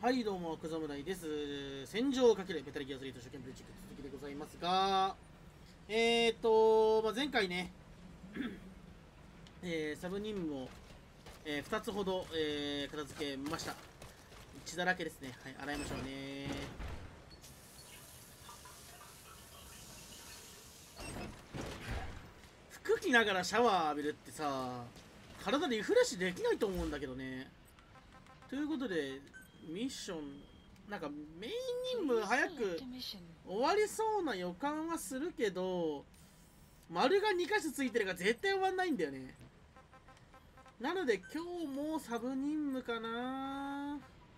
はいどうも、くざむらいです。戦場をかけるメタルギア3と初見プレイチェック続きでございますが、前回ね、サブ任務を、2つほど、片付けました。血だらけですね。はい、洗いましょうね。服着ながらシャワー浴びるってさ、体でリフレッシュできないと思うんだけどね。ということで、ミッション、なんかメイン任務早く終わりそうな予感はするけど、丸が2箇所ついてるから絶対終わんないんだよね。なので今日もサブ任務かな。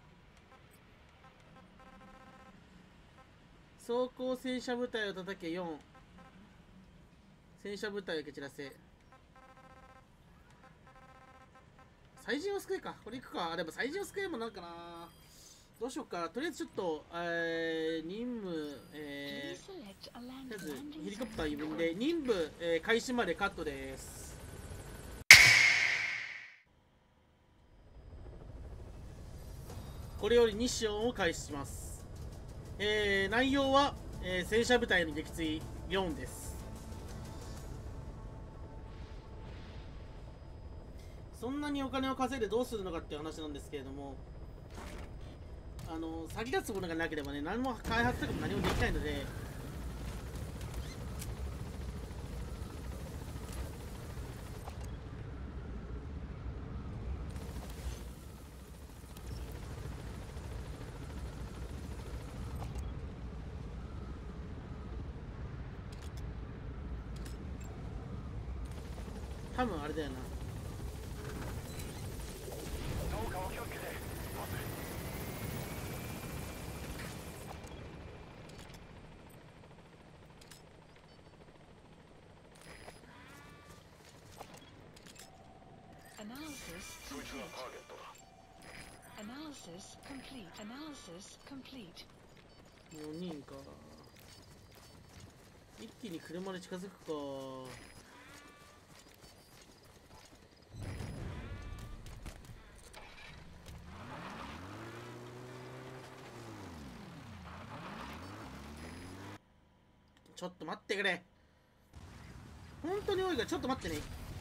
装甲戦車部隊を叩け4、戦車部隊を蹴散らせ。祭人を救えか、これいくか。でも祭人を救えもなんかな、どうしようか。とりあえずちょっと、任務、とりあえずヘリコプター呼んで任務、開始までカットです。これよりミッションを開始します。内容は、戦車部隊の撃墜4です。そんなにお金を稼いでどうするのかっていう話なんですけれども、先立つものがなければね、何も開発とかも何もできないので、多分あれだよな。4人か。一気に車で近づくか。ちょっと待ってくれ。本当に多いからちょっと待ってね。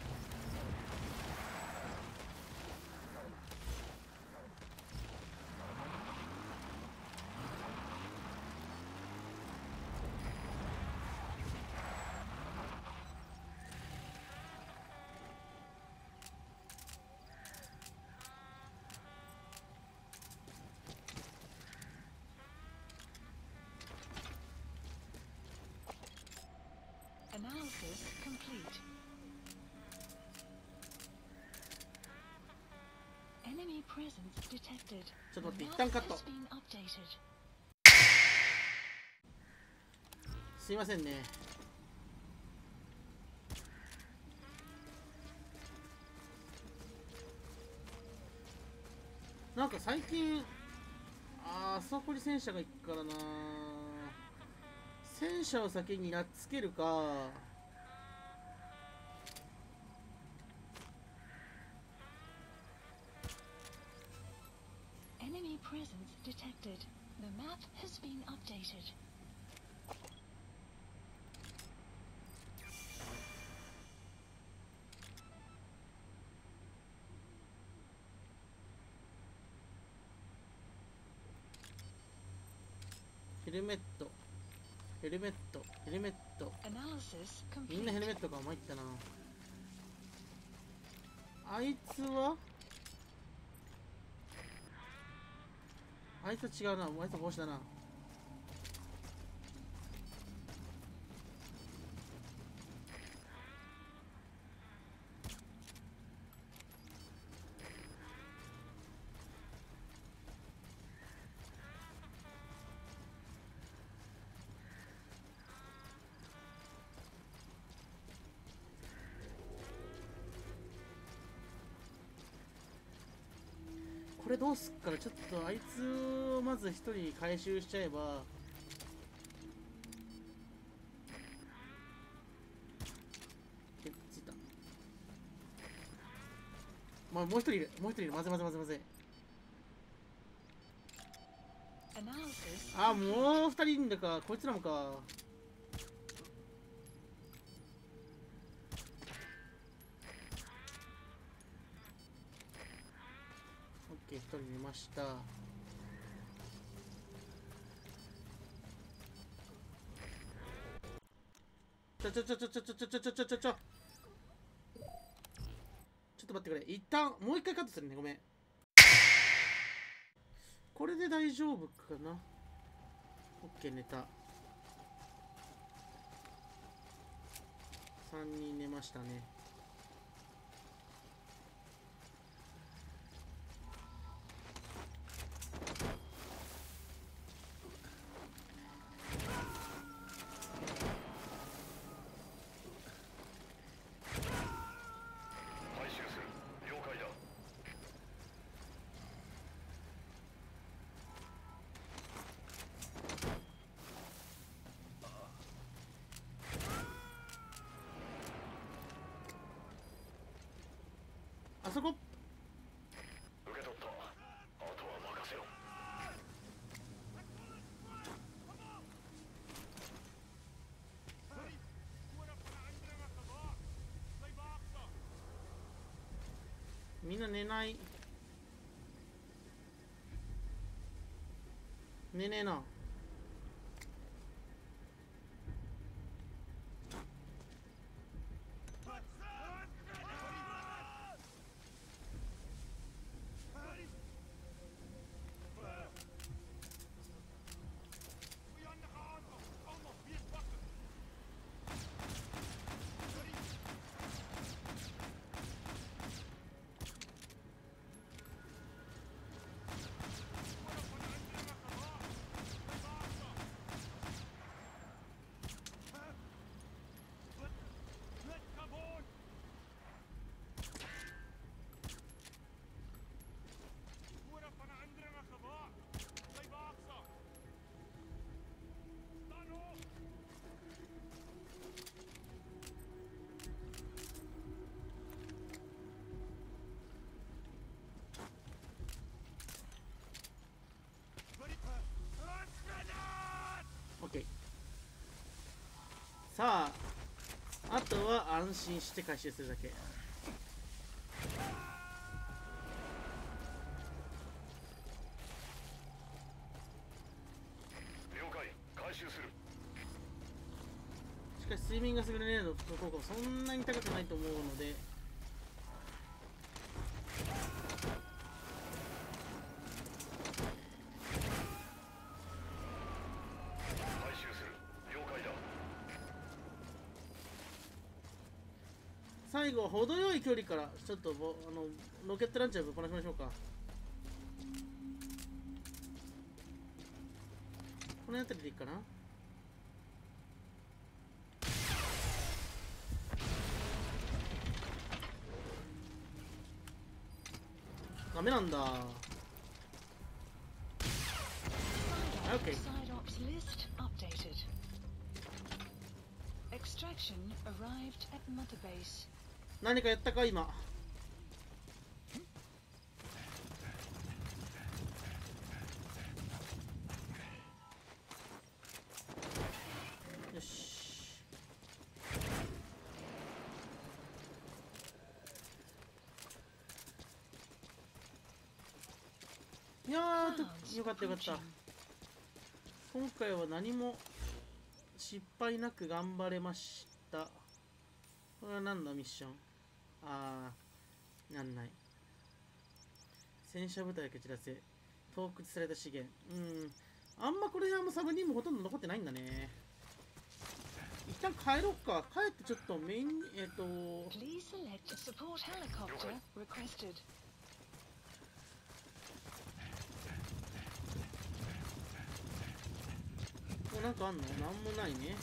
ちょっと待って、一旦カット。すいませんね。なんか最近あそこに戦車が行くからな。戦車を先にやっつけるか、 Enemy presence detected. The map has been updated. ヘルメット、ヘルメット、ヘルメット。みんなヘルメットか。参ったな。あいつは違うな。あいつは帽子だな。これどうすっから、ちょっとあいつをまず一人回収しちゃえば。ついた。もう一人いる、もう一人いる。混ぜ混ぜ混ぜ混ぜ。 あ、もう2人いるんだか。こいつらもか。オッケー、1人寝ました。ちょっと待ってくれ。一旦もう一回カットするね。ごめん。これで大丈夫かな。オッケー、寝た。3人寝ましたね。 回収する。了解だ。 あそこ。 受け取った。あとは任せろ。 みんな寝ない。寝ねえな。オッケー。さあ、あとは安心して回収するだけ。 了解。回収する。 しかし睡眠が優れるの効果はそんなに高くないと思うので、 回収する。了解だ。 最後程よい距離からちょっとロケットランチャーぶっ放しましょうか。この辺りでいいかな。ダメなんだ。はい、OK。 Psyops list updated. Extraction arrived at Mother Base. 何かやったか今。よし。いやー、よかったよかった。今回は何も失敗なく頑張れました。これは何のミッション？なんない。戦車部隊蹴散らせ。盗掘された資源。あんまこれはもうサブにもほとんど残ってないんだね。一旦帰ろうか。帰ってちょっとメインに、 Please select a support helicopter requested. こうなんかあんの？なんもないね。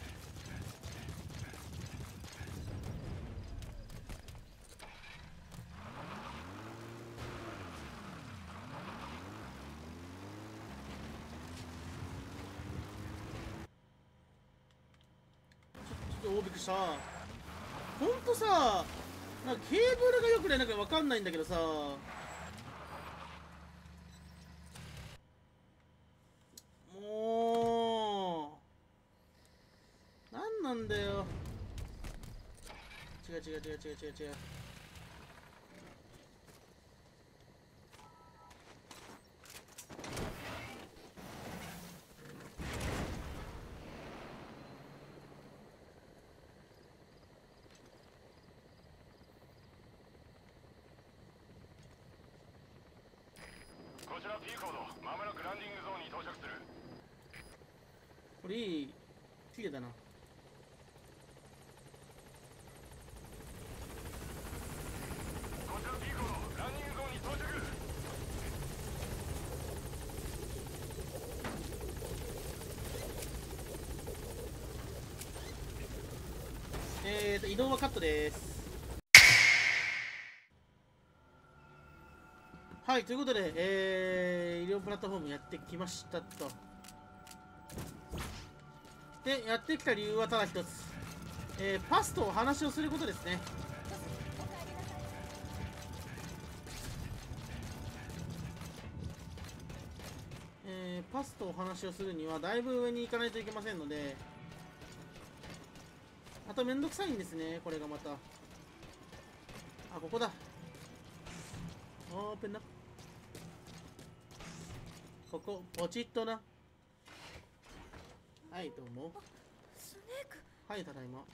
ちょっとびっくりした。ほんとさ、なんかケーブルがよくね、なんかわかんないんだけどさ、も違う違う違う違う違う違う。 こちら P コード、まもなくランディングゾーンに到着する。 これいい綺麗だな。 こちら P コード、ランディングゾーンに到着。 移動はカットです。はい、ということで、医療プラットフォームやってきましたと。で、やってきた理由はただ一つ。パスとお話をすることですね。パスとお話をするにはだいぶ上に行かないといけませんので、あとめんどくさいんですね、これがまた。あ、ここだ。オープンな。ここ、ポチッとな。はい、どうも。 スネーク、 はい、ただいま。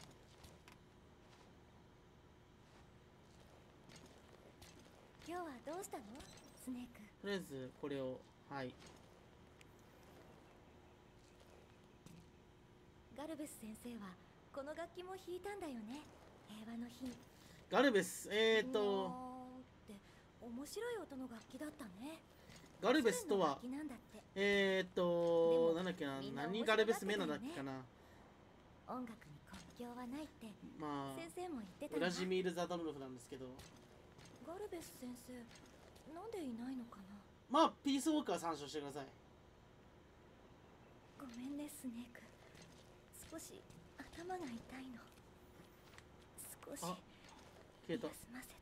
今日はどうしたのスネーク。 とりあえず、これを、はい。 ガルベス先生はこの楽器も弾いたんだよね。平和の日。 ガルベス、 うーんって面白い音の楽器だったね。 ガルベスとはソ連の楽器なんだって。 なんだっけな、 みんな何ガルベスメナだっけかな。 音楽に国境はないってまあ、 先生も言ってたウんだ。 ラジミール・ザダノルフなんですけど、 ガルベス先生、なんでいないのかな。 まあ、ピースウォーカー参照してください。 ごめんねスネーク。少し頭が痛いの。少しあ消えた。 休ませて。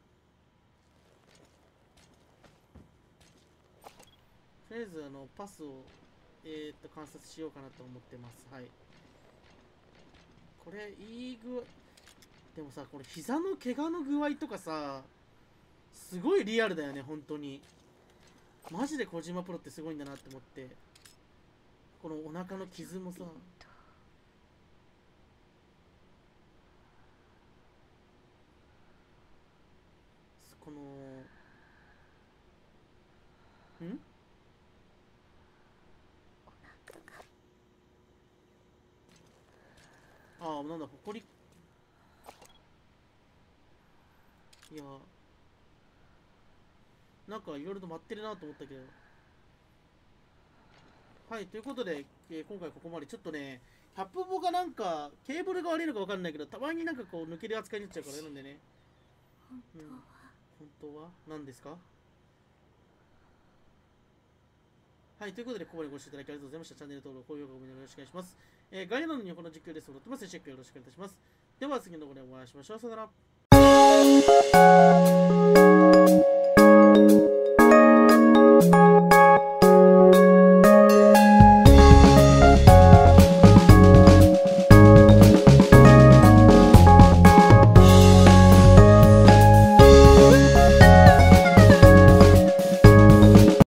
とりあえず、パスを、観察しようかなと思ってます。はい。これ、いい具合。でもさ、これ、膝の怪我の具合とかさ、すごいリアルだよね、本当に。マジで小島プロってすごいんだなって思って。このお腹の傷もさ、この、ああ、なんだ、ほこり。いや、なんかいろいろと待ってるなと思ったけど。はい、ということで、今回ここまで。ちょっとね、キャップボがなんか、ケーブルが悪いのかわかんないけど、たまになんかこう、抜ける扱いになっちゃうから、なんでね。 本当は、 本当は何ですか？はい、ということで、ここまでご視聴いただきありがとうございました。チャンネル登録、高評価、ごよろしくお願いします。概要欄にこの実況ですので、チェックよろしくお願いいたします。では、次の動画でお会いしましょう。さよなら。